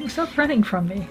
Stop running from me.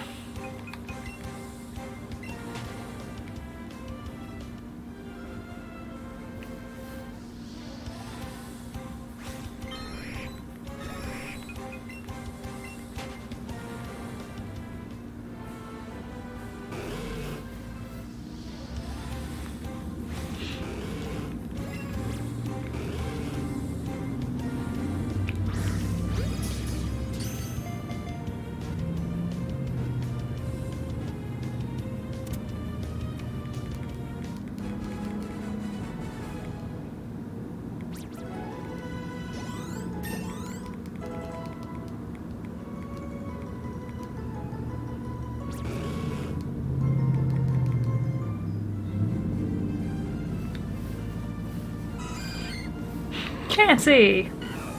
Can't see.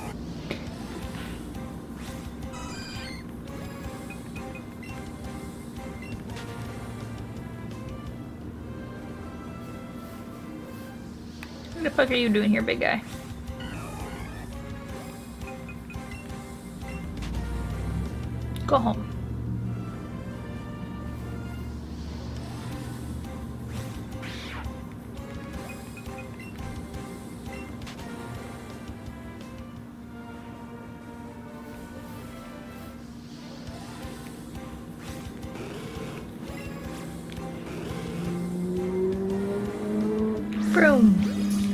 What the fuck are you doing here, big guy? Go home. Broom.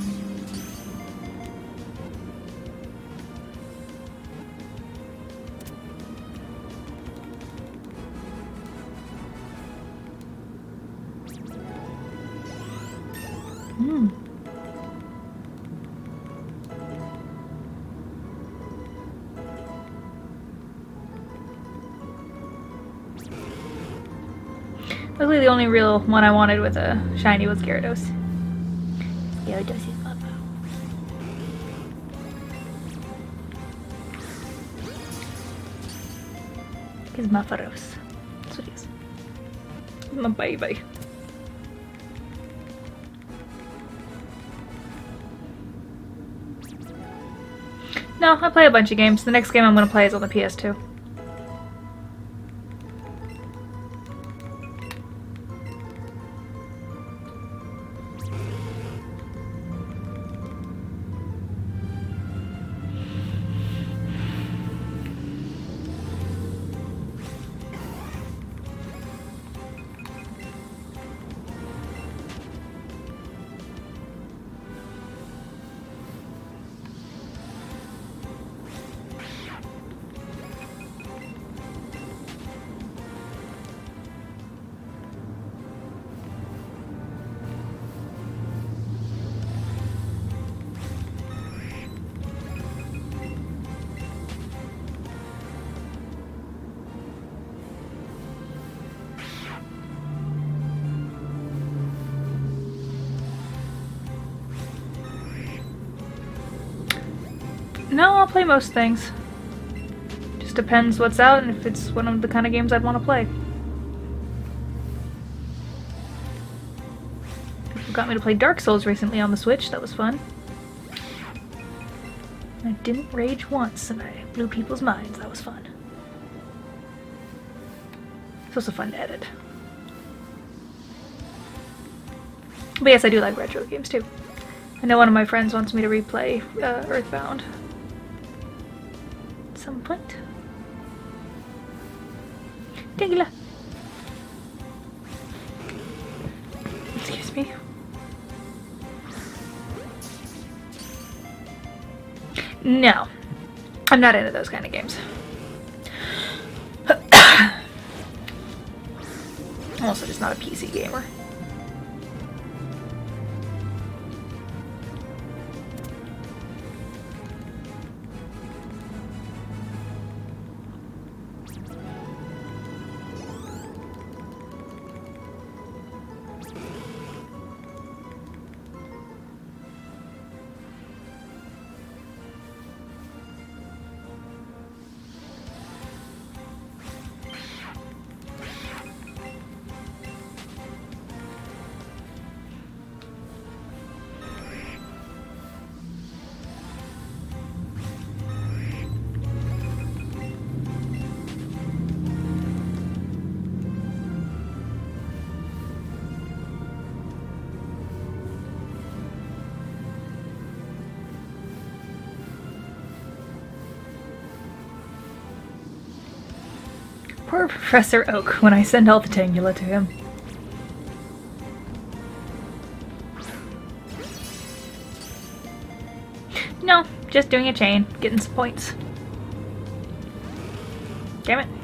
Luckily, the only real one I wanted with a shiny was Gyarados. Gyarados is Papa. He's Mafaros. That's what he is. My baby. No, I play a bunch of games. The next game I'm gonna play is on the PS2. No, I'll play most things. Just depends what's out and if it's one of the kind of games I'd want to play. People got me to play Dark Souls recently on the Switch, that was fun. I didn't rage once and I blew people's minds, that was fun. It's also fun to edit. But yes, I do like retro games too. I know one of my friends wants me to replay Earthbound. Some point. Dingla. Excuse me. No. I'm not into those kind of games. I'm also just not a PC gamer. Poor Professor Oak when I send all the Tangula to him. No, just doing a chain, getting some points. Damn it.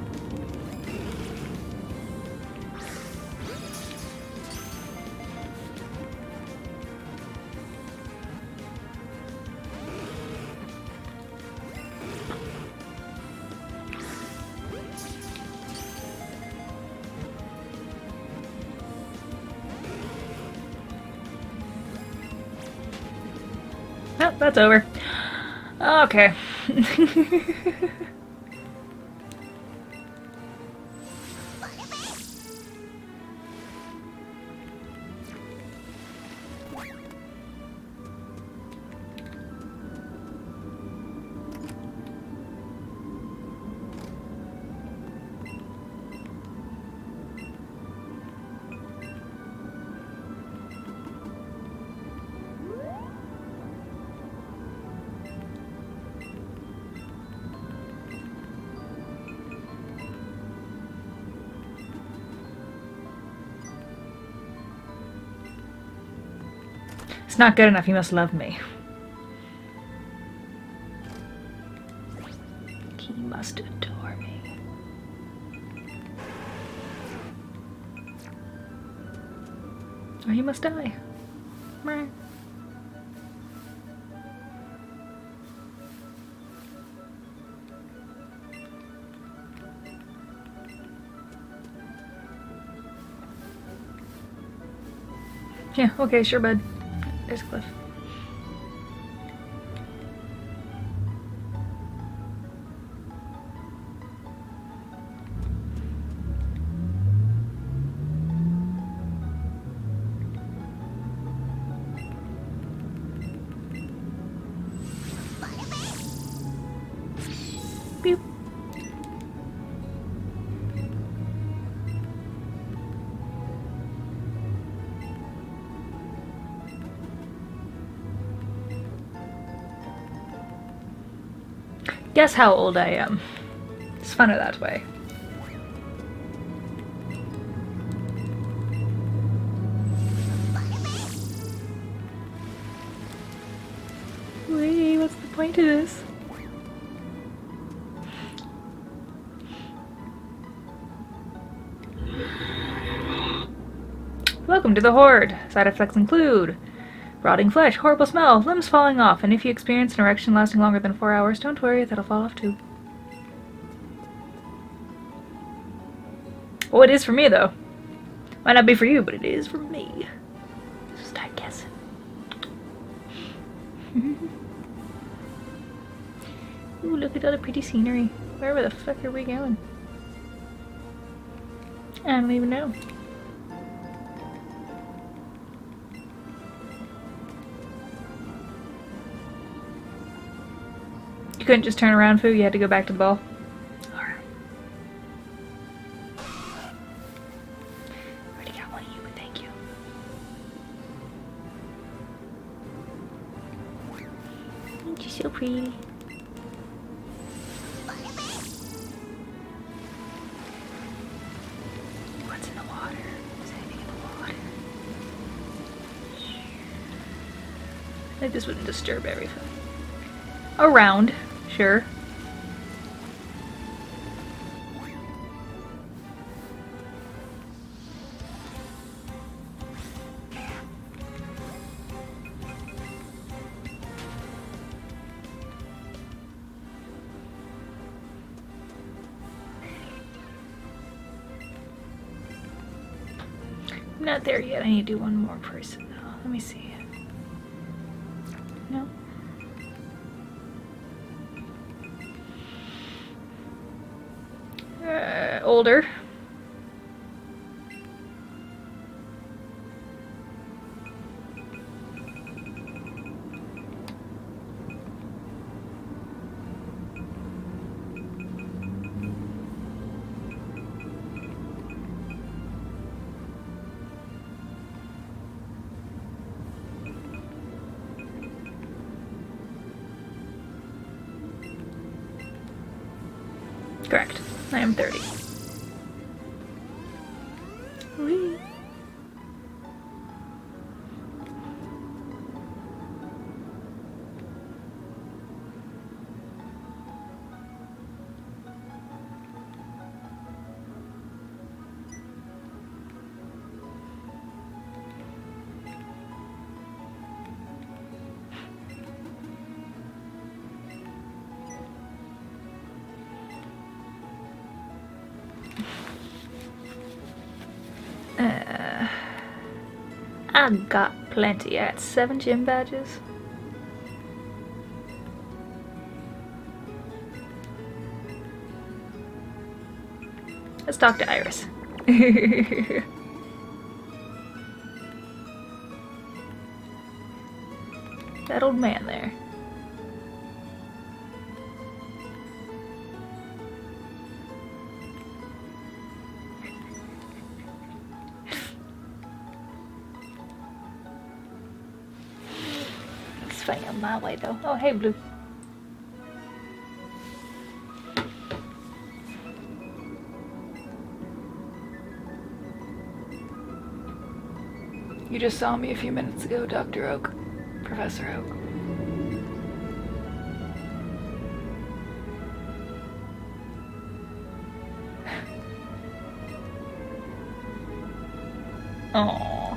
Oh, that's over. Okay. It's not good enough, he must love me. He must adore me. Or he must die. Right. Yeah, okay, sure, bud. There's a cliff. Beep. Guess how old I am. It's funner that way. Wait, what's the point of this? Welcome to the Horde. Side effects include rotting flesh, horrible smell, limbs falling off, and if you experience an erection lasting longer than 4 hours, don't worry, that'll fall off too. Well, it is for me, though. Might not be for you, but it is for me. So start guessing. Ooh, look at all the pretty scenery. Where the fuck are we going? I don't even know. You couldn't just turn around, Foo? You had to go back to the ball? Alright. Already got one of you, but thank you. You're so pretty. What's in the water? Is anything in the water? Like this wouldn't disturb everything. Around. Sure. I'm not there yet. I need to do one more person though. Let me see. No. Older. Correct. I am 30. Whee! I got plenty. I got 7 gym badges. Let's talk to Iris. That old man there. It's funny on my way though. Oh, hey, Blue. You just saw me a few minutes ago, Dr. Oak. Professor Oak. Aww.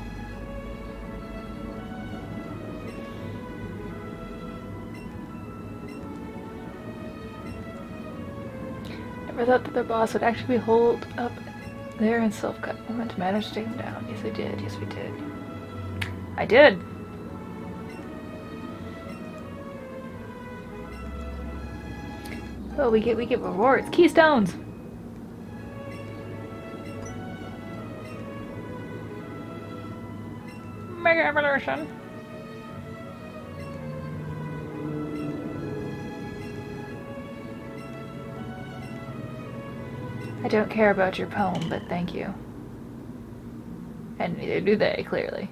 Never thought that their boss would actually hold up there and self-cut. I meant to manage to take him down. Yes, I did. Yes, we did. I did. Oh, we get rewards. Keystones. Mega evolution. I don't care about your poem, but thank you. And neither do they, clearly.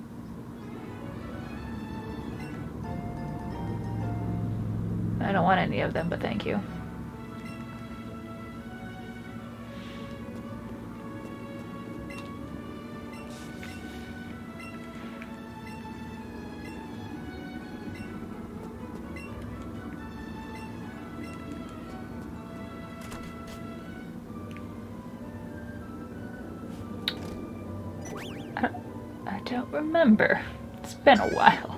I don't want any of them, but thank you. I don't remember. It's been a while.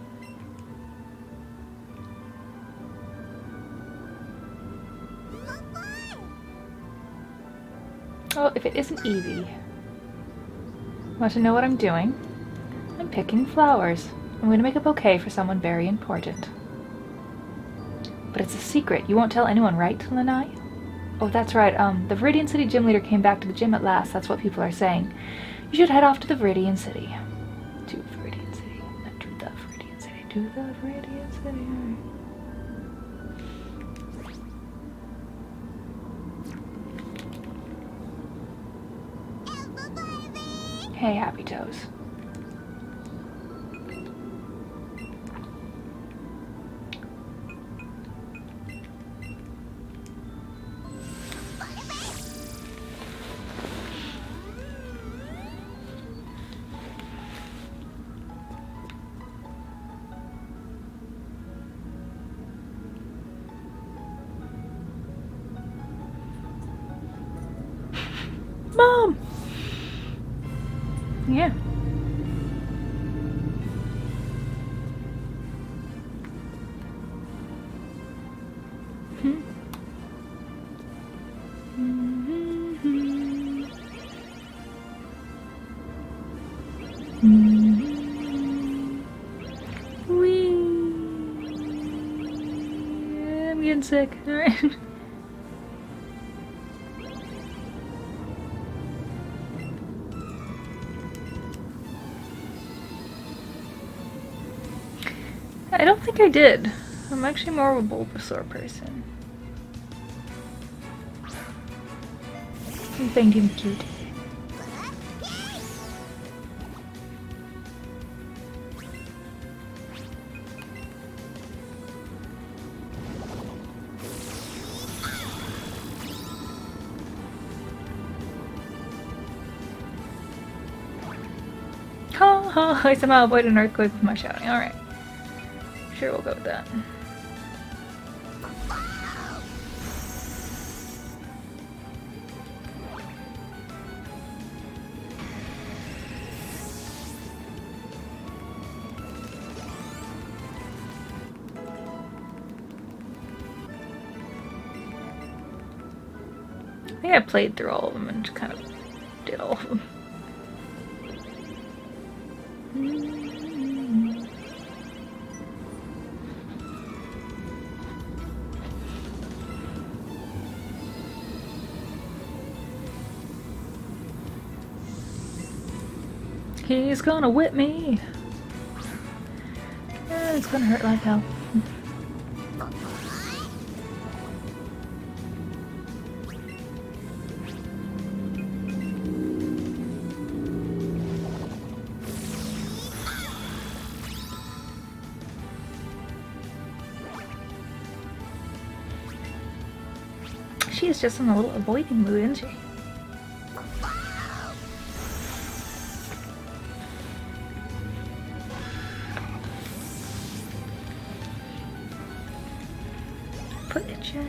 Oh, if it isn't Eevee. Want to know what I'm doing? I'm picking flowers. I'm going to make a bouquet for someone very important. But it's a secret. You won't tell anyone, right, Lanai? Oh, that's right. The Viridian City gym leader came back to the gym at last. That's what people are saying. You should head off to the Viridian City. To Viridian City. Not to the Viridian City. To the Viridian City. Hey, Happy Toes. Mom! Yeah. Wee. I'm getting sick. All right. I don't think I did. I'm actually more of a Bulbasaur person. I find him cute. I somehow avoided an earthquake with my shouting. Alright. Sure, we'll go with that. I think I played through all of them and just kind of did all of them. He's gonna whip me! Yeah, it's gonna hurt like hell. She is just in a little avoiding mood, isn't she? Put itches.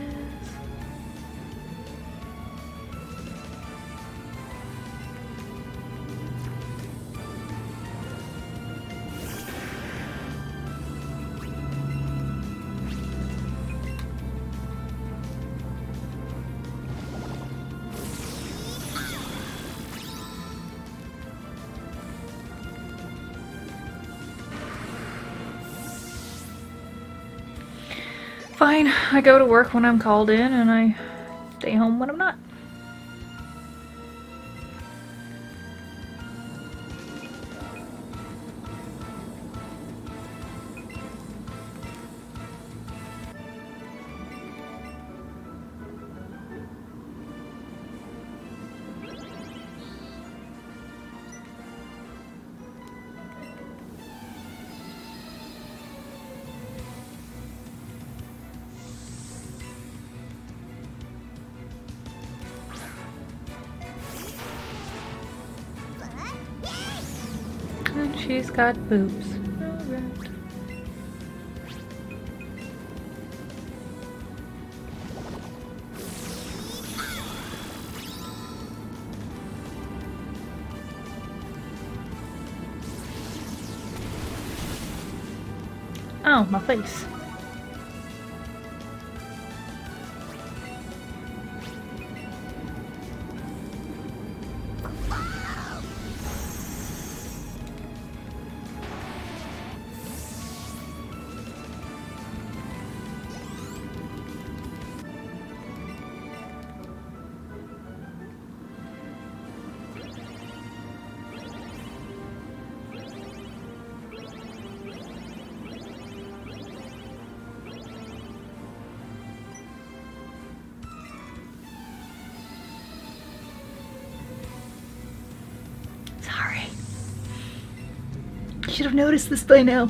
Fine, I go to work when I'm called in and I stay home when I'm not. And she's got boobs. Alright. Oh, my face. Sorry. Should have noticed this by now.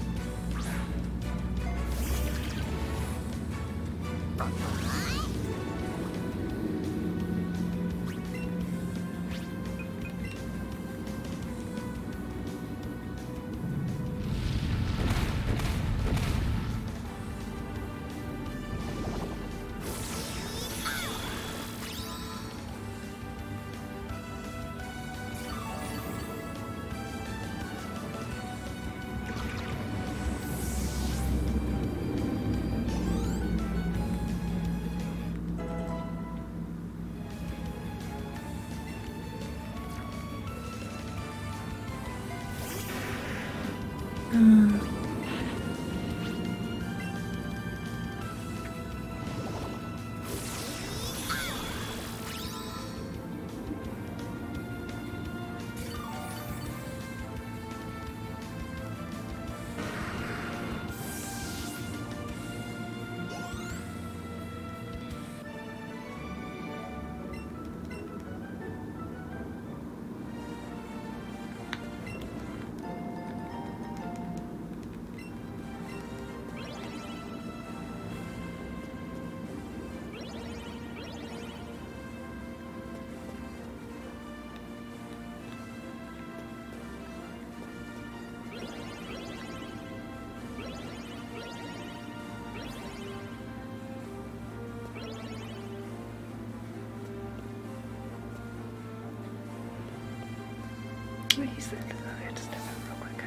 use that. I have to step out real quick.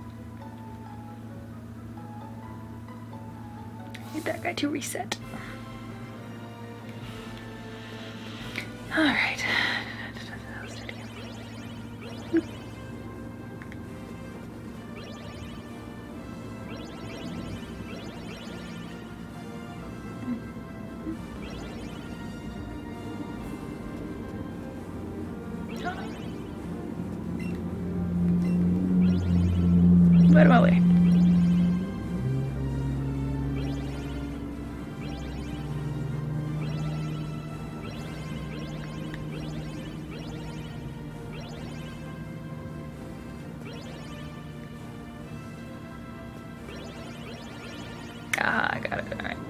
Need that guy to reset. Alright. Out of my way. Ah, I got it. All right.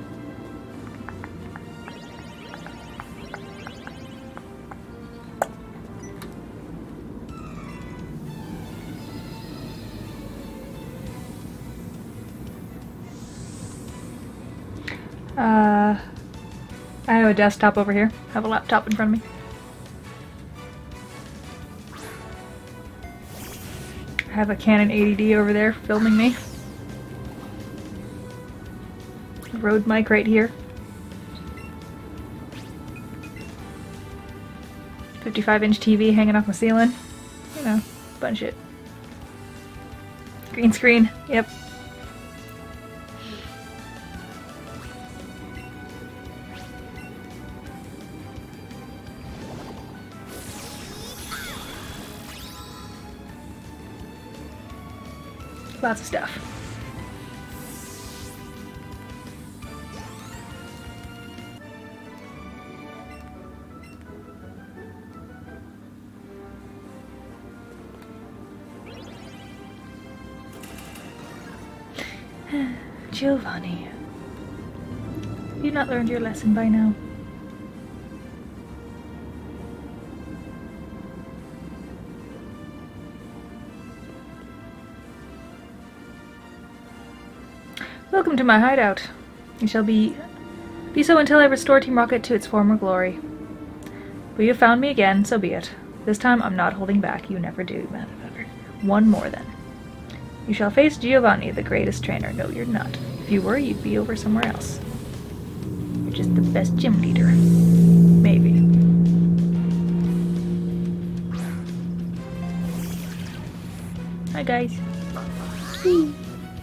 I have a desktop over here. I have a laptop in front of me. I have a Canon 80D over there filming me. A Rode mic right here. 55-inch TV hanging off my ceiling. You know, bunch of shit. Green screen. Yep. Lots of stuff. Giovanni, have you not learned your lesson by now? Welcome to my hideout. You shall be so until I restore Team Rocket to its former glory. But you have found me again, so be it. This time I'm not holding back. You never do, motherfucker. One more then. You shall face Giovanni, the greatest trainer. No, you're not. If you were, you'd be over somewhere else. You're just the best gym leader. Maybe. Hi, guys. Whee.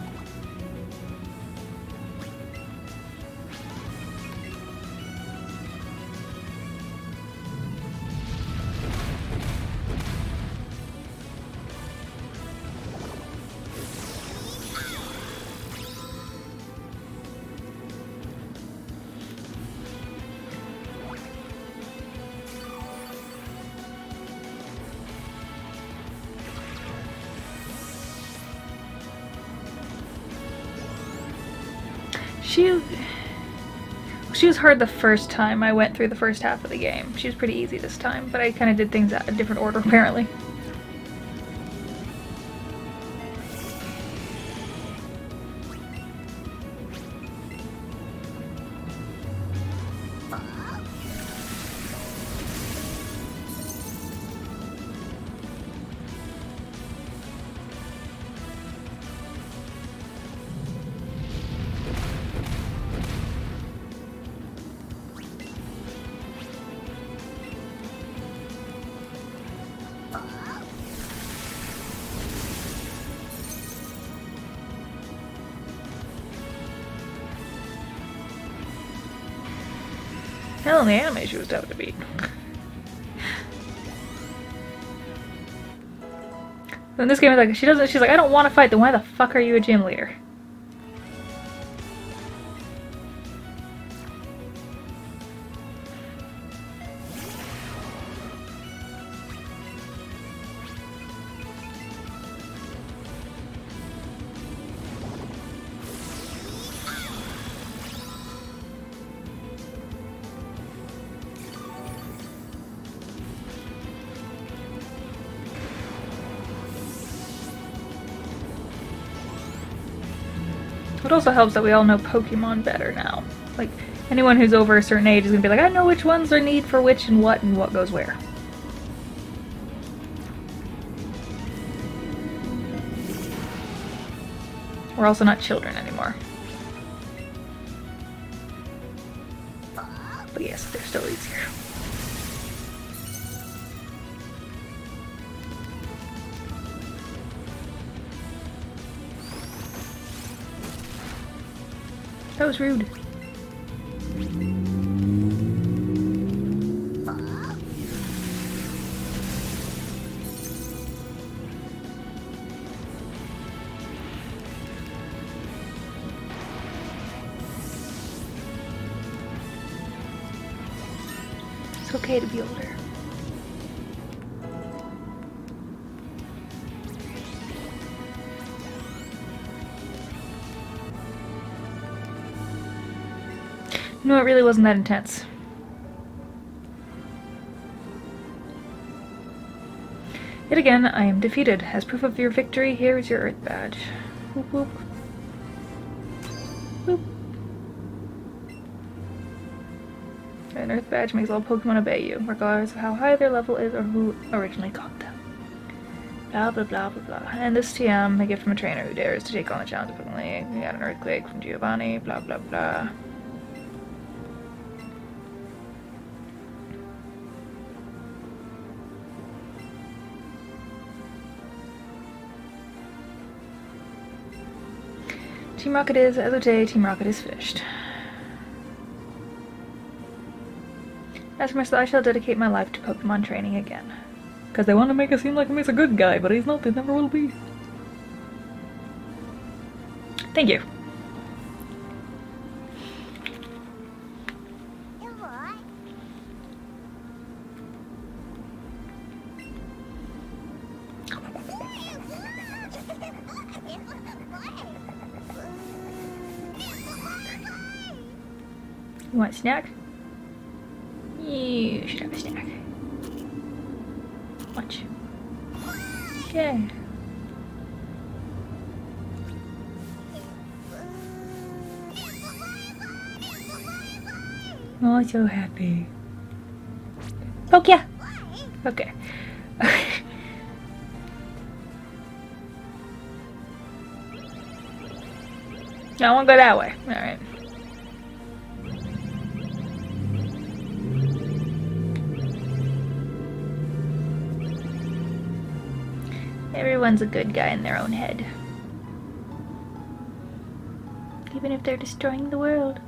She was hard the first time I went through the first half of the game. She was pretty easy this time, but I kind of did things at a different order apparently. Hell, in the anime she was tough to beat. So in this game, like she's like, I don't want to fight, then why the fuck are you a gym leader? It also helps that we all know Pokemon better now. Like, anyone who's over a certain age is gonna be like, I know which ones are need for which and what goes where. We're also not children anymore. But yes, they're still easier. That was rude. It's okay to be older. No, it really wasn't that intense. Yet again, I am defeated. As proof of your victory, here is your Earth badge. Whoop whoop. Whoop. An Earth badge makes all Pokemon obey you, regardless of how high their level is or who originally caught them. Blah blah blah blah blah. And this TM, a gift from a trainer who dares to take on the challenge of Pokemon League. We got an Earthquake from Giovanni, blah blah blah. Team Rocket is, as of today, Team Rocket is finished. As for myself, I shall dedicate my life to Pokemon training again. Because they want to make it seem like he's a good guy, but he's not, he never will be. Thank you. You want a snack? You should have a snack. Watch. Okay. Oh, so happy. Poke ya! Okay. I won't go that way. Alright. Everyone's a good guy in their own head. Even if they're destroying the world.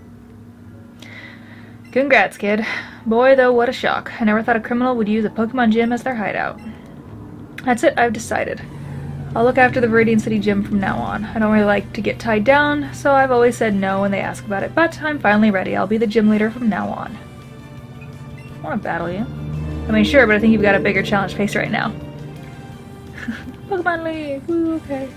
Congrats, kid. Boy, though, what a shock. I never thought a criminal would use a Pokemon gym as their hideout. That's it, I've decided. I'll look after the Viridian City gym from now on. I don't really like to get tied down, so I've always said no when they ask about it, but I'm finally ready. I'll be the gym leader from now on. I want to battle you. I mean, sure, but I think you've got a bigger challenge to face right now. Pokemon League! Woo, okay.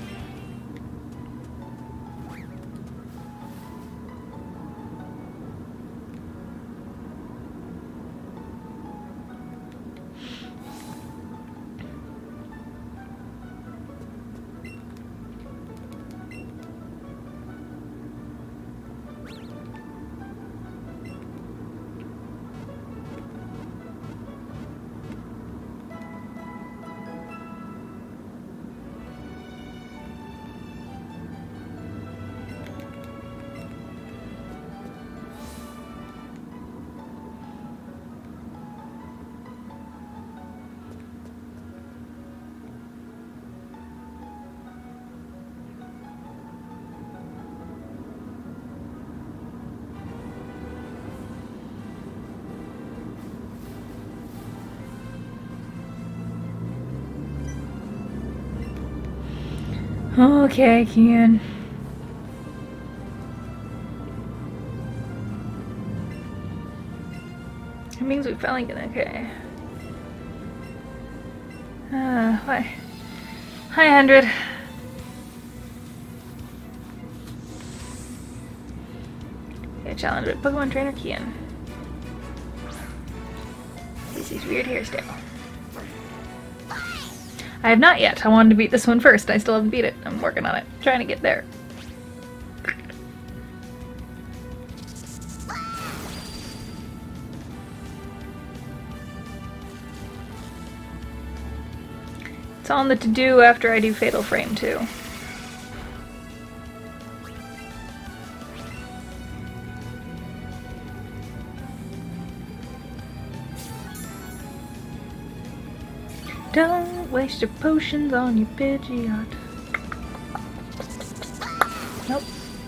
Okay, Kian. It means we finally get okay. Hi. Hi, 100. Okay, challenge with Pokemon Trainer Kian. This is weird hairstyle. I have not yet. I wanted to beat this one first. I still haven't beat it. I'm working on it. Trying to get there. It's on the to-do after I do Fatal Frame too. Don't waste your potions on your Pidgeot. Nope.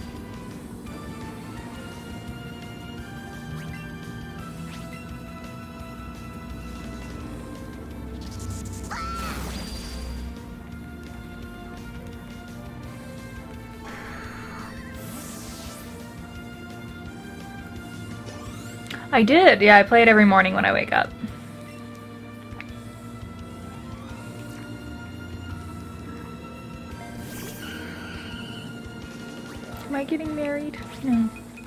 I did, yeah, I play it every morning when I wake up. Am I getting married? No.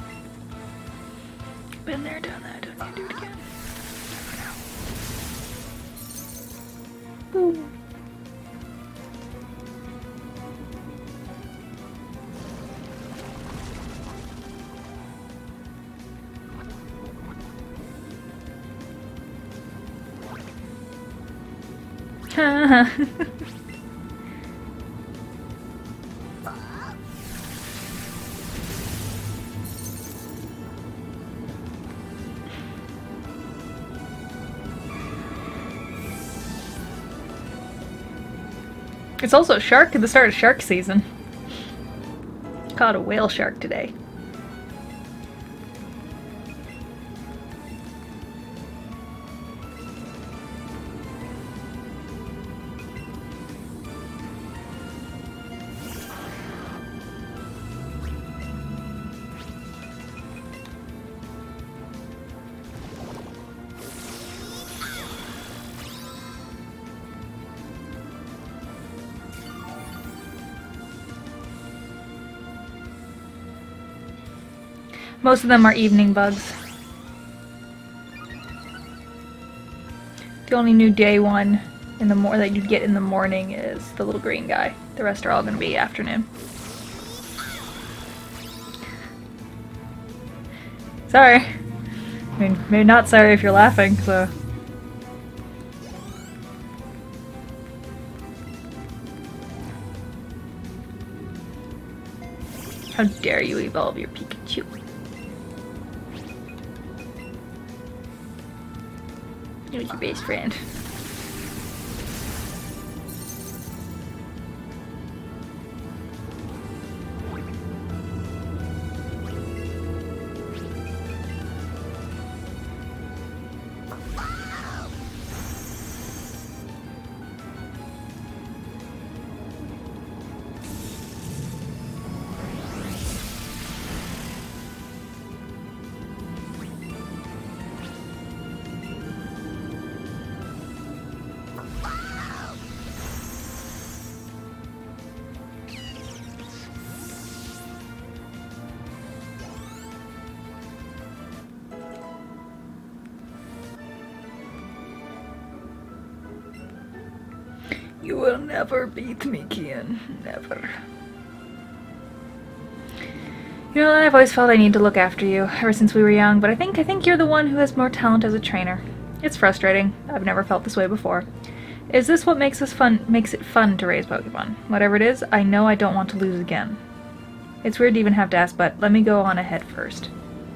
Been there, done that, don't need to do it again. Boom. It's also shark at the start of shark season. Caught a whale shark today. Most of them are evening bugs. The only new day one in the that you get in the morning is the little green guy. The rest are all going to be afternoon. Sorry. I mean, maybe not sorry if you're laughing, so... How dare you evolve your Pikachu? Who's your best friend? You will never beat me, Kian. Never. You know, I've always felt I need to look after you, ever since we were young, but I think you're the one who has more talent as a trainer. It's frustrating. I've never felt this way before. Is this what makes it fun to raise Pokemon? Whatever it is, I know I don't want to lose again. It's weird to even have to ask, but let me go on ahead first.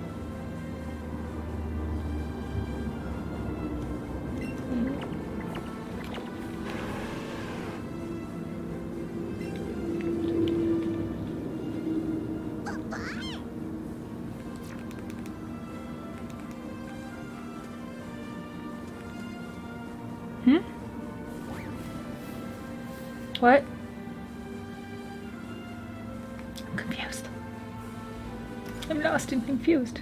What? I'm confused. I'm lost and confused.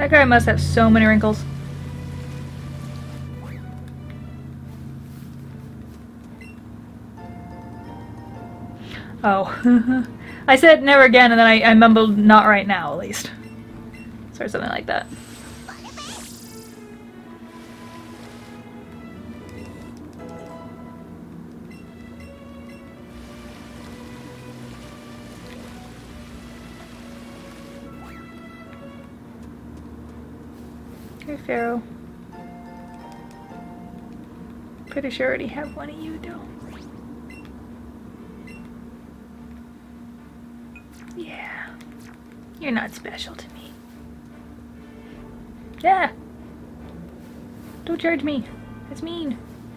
That guy must have so many wrinkles. Oh. I said never again, and then I mumbled not right now, at least. Or something like that. Hey, Pharaoh. Pretty sure I already have one of you, though. Yeah. You're not special to me. Yeah. Don't charge me. That's mean.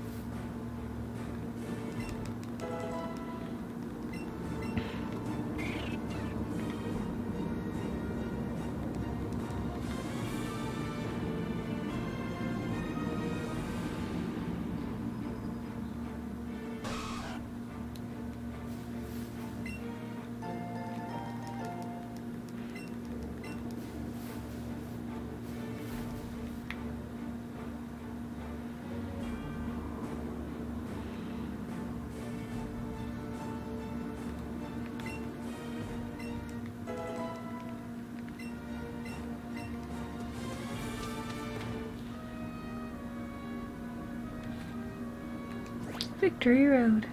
Victory Road.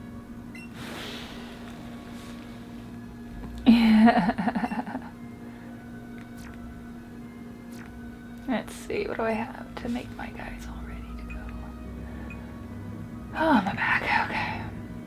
Let's see, what do I have to make my guys all ready to go? Oh, my back, okay.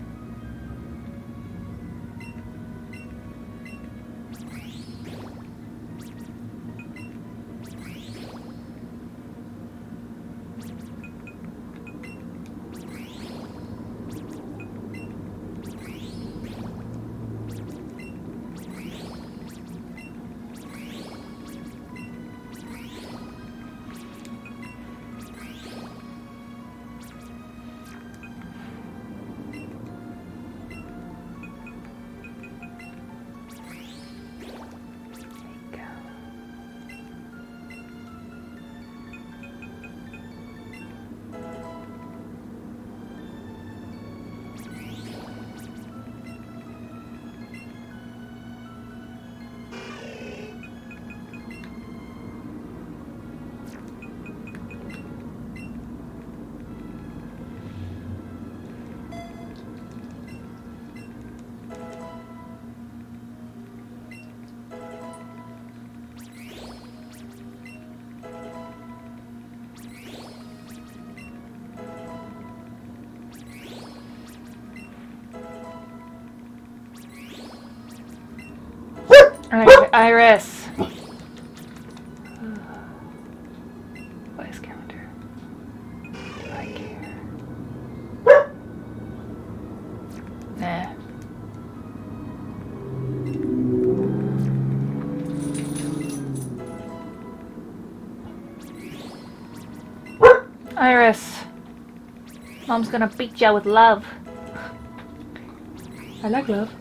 Iris. Voice counter. Do I care? Nah. Iris. Mom's gonna beat ya with love. I like love.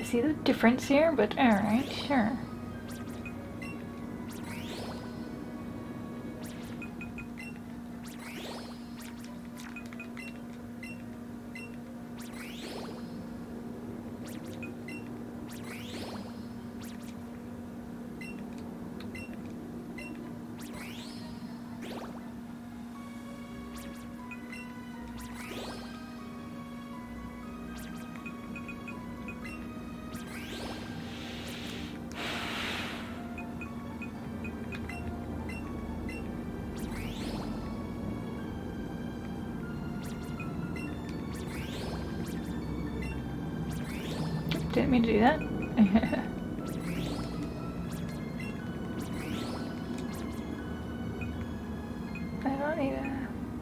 really see the difference here, but alright, sure. Didn't mean to do that. I don't need a...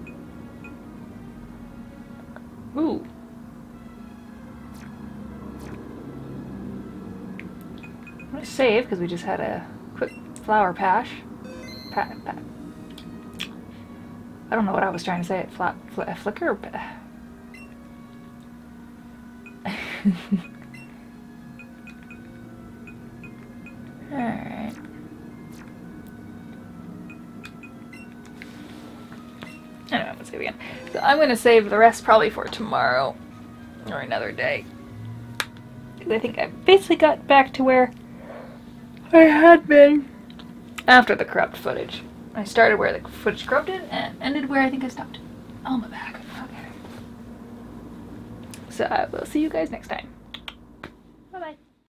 Ooh. I'm gonna save because we just had a quick flower patch. I don't know what I was trying to say. Flicker? Alright. Anyway, I'm gonna save again. So I'm gonna save the rest probably for tomorrow or another day. Because I think I basically got back to where I had been after the corrupt footage. I started where the footage corrupted and ended where I think I stopped. On my back. Okay. So I will see you guys next time.